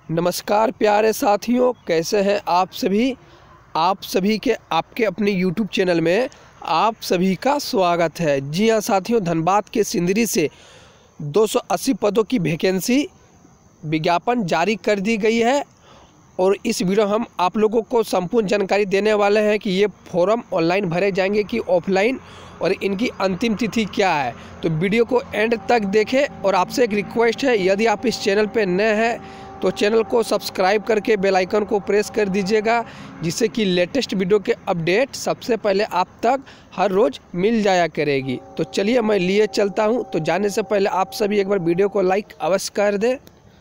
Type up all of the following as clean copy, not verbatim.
नमस्कार प्यारे साथियों, कैसे हैं आप सभी के आपके अपने YouTube चैनल में आप सभी का स्वागत है। जी हाँ साथियों, धनबाद के सिंदरी से 280 पदों की वैकेंसी विज्ञापन जारी कर दी गई है और इस वीडियो हम आप लोगों को संपूर्ण जानकारी देने वाले हैं कि ये फॉर्म ऑनलाइन भरे जाएंगे कि ऑफलाइन और इनकी अंतिम तिथि क्या है। तो वीडियो को एंड तक देखें और आपसे एक रिक्वेस्ट है, यदि आप इस चैनल पर नए हैं तो चैनल को सब्सक्राइब करके बेल आइकन को प्रेस कर दीजिएगा, जिससे कि लेटेस्ट वीडियो के अपडेट सबसे पहले आप तक हर रोज़ मिल जाया करेगी। तो चलिए मैं लिए चलता हूं। तो जाने से पहले आप सभी एक बार वीडियो को लाइक अवश्य कर दें।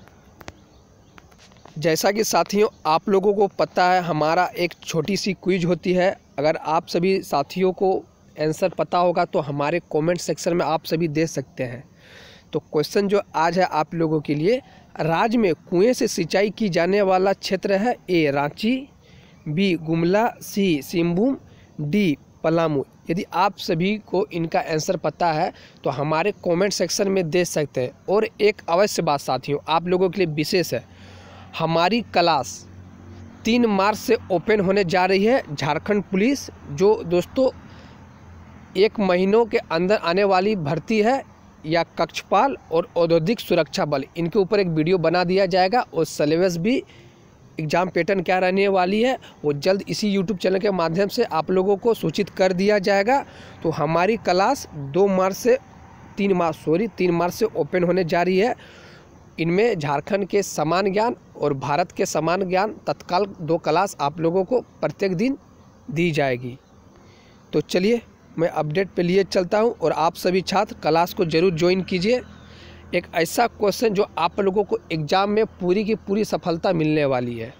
जैसा कि साथियों आप लोगों को पता है, हमारा एक छोटी सी क्विज होती है। अगर आप सभी साथियों को आंसर पता होगा तो हमारे कमेंट सेक्शन में आप सभी दे सकते हैं। तो क्वेश्चन जो आज है आप लोगों के लिए, राज्य में कुएं से सिंचाई की जाने वाला क्षेत्र है A Ranchi, B Gumla, C Singhbhum, D Palamu. यदि आप सभी को इनका आंसर पता है तो हमारे कमेंट सेक्शन में दे सकते हैं। और एक अवश्य बात साथियों आप लोगों के लिए विशेष है, हमारी क्लास 3 मार्च से ओपन होने जा रही है। झारखंड पुलिस जो दोस्तों 1 महीनों के अंदर आने वाली भर्ती है, या कक्षपाल और औद्योगिक सुरक्षा बल, इनके ऊपर एक वीडियो बना दिया जाएगा। और सिलेबस भी, एग्ज़ाम पैटर्न क्या रहने वाली है वो जल्द इसी यूट्यूब चैनल के माध्यम से आप लोगों को सूचित कर दिया जाएगा। तो हमारी क्लास 3 मार्च से ओपन होने जा रही है। इनमें झारखंड के समान ज्ञान और भारत के समान ज्ञान तत्काल 2 क्लास आप लोगों को प्रत्येक दिन दी जाएगी। तो चलिए मैं अपडेट पे लिए चलता हूं और आप सभी छात्र क्लास को जरूर ज्वाइन कीजिए। एक ऐसा क्वेश्चन जो आप लोगों को एग्ज़ाम में पूरी की पूरी सफलता मिलने वाली है।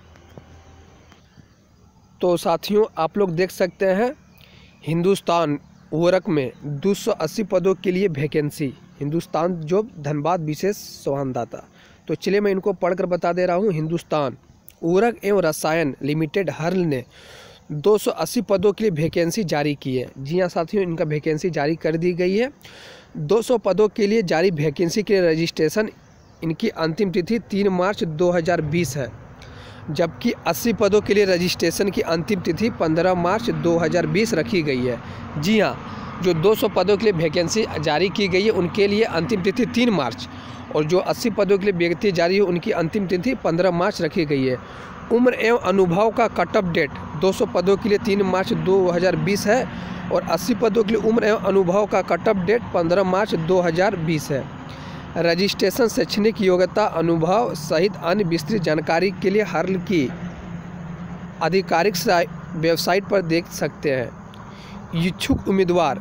तो साथियों आप लोग देख सकते हैं, हिंदुस्तान उर्वरक में 280 पदों के लिए वैकेंसी, हिंदुस्तान जॉब धनबाद विशेष संवाददाता। तो चलिए मैं इनको पढ़कर बता दे रहा हूँ। हिंदुस्तान उर्वरक एवं रसायन लिमिटेड हर्ल ने 280 पदों के लिए वैकेंसी जारी की है। जी हाँ साथियों, इनका वैकेंसी जारी कर दी गई है। 200 पदों के लिए जारी वैकेंसी के लिए रजिस्ट्रेशन इनकी अंतिम तिथि 3 मार्च 2020 है, जबकि 80 पदों के लिए रजिस्ट्रेशन की अंतिम तिथि 15 मार्च 2020 रखी गई है। जी हाँ, जो 200 पदों के लिए वैकेंसी जारी की गई है उनके लिए अंतिम तिथि 3 मार्च, और जो 80 पदों के लिए वैकेंसी जारी है उनकी अंतिम तिथि 15 मार्च रखी गई है। उम्र एवं अनुभव का कट ऑफ डेट 200 पदों के लिए 3 मार्च 2020 है और 80 पदों के लिए उम्र एवं अनुभव का कट ऑफ डेट 15 मार्च 2020 है। रजिस्ट्रेशन शैक्षणिक योग्यता, अनुभव सहित अन्य विस्तृत जानकारी के लिए हर्ल की आधिकारिक वेबसाइट पर देख सकते हैं। इच्छुक उम्मीदवार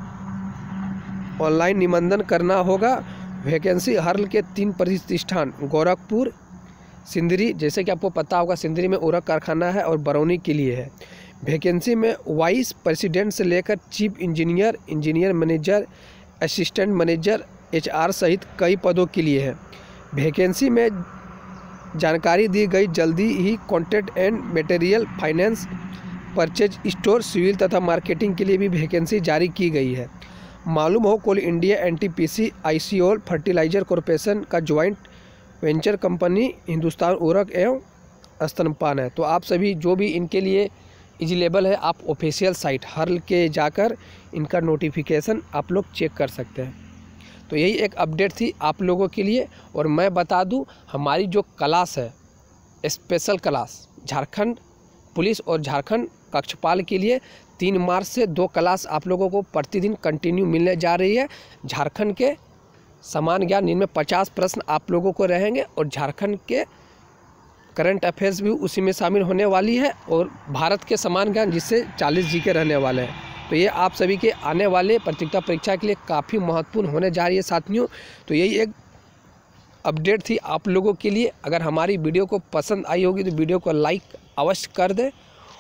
ऑनलाइन निबंधन करना होगा। वैकेंसी हर्ल के 3 प्रतिष्ठान गोरखपुर, सिंदरी, जैसे कि आपको पता होगा सिंदरी में उर्वरक कारखाना है, और बरौनी के लिए है। वैकेंसी में वाइस प्रेसिडेंट से लेकर chief engineer, engineer manager, assistant manager, HR सहित कई पदों के लिए है। वैकेंसी में जानकारी दी गई जल्दी ही contract and material, finance, purchase, store, civil तथा मार्केटिंग के लिए भी वैकेंसी जारी की गई है। मालूम हो coal India NTPC ICOL fertiliser corporation का ज्वाइंट वेंचर कंपनी हिंदुस्तान उर्वरक एवं स्तनपान है। तो आप सभी जो भी इनके लिए एलिजिबल है, आप ऑफिशियल साइट हर्ल के जाकर इनका नोटिफिकेशन आप लोग चेक कर सकते हैं। तो यही एक अपडेट थी आप लोगों के लिए। और मैं बता दूं, हमारी जो क्लास है स्पेशल क्लास झारखंड पुलिस और झारखंड कक्षपाल के लिए 3 मार्च से 2 क्लास आप लोगों को प्रतिदिन कंटिन्यू मिलने जा रही है। झारखंड के समान ज्ञान, इनमें 50 प्रश्न आप लोगों को रहेंगे और झारखंड के करंट अफेयर्स भी उसी में शामिल होने वाली है, और भारत के समान ज्ञान जिससे 40 GK रहने वाले हैं। तो ये आप सभी के आने वाले प्रतियोगिता परीक्षा के लिए काफ़ी महत्वपूर्ण होने जा रही है साथियों। तो यही एक अपडेट थी आप लोगों के लिए। अगर हमारी वीडियो को पसंद आई होगी तो वीडियो को लाइक अवश्य कर दें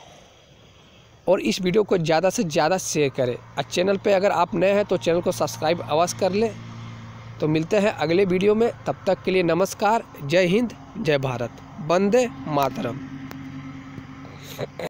और इस वीडियो को ज़्यादा से ज़्यादा शेयर करें। और चैनल पे अगर आप नए हैं तो चैनल को सब्सक्राइब अवश्य कर लें। तो मिलते हैं अगले वीडियो में, तब तक के लिए नमस्कार। जय हिंद, जय भारत, वंदे मातरम।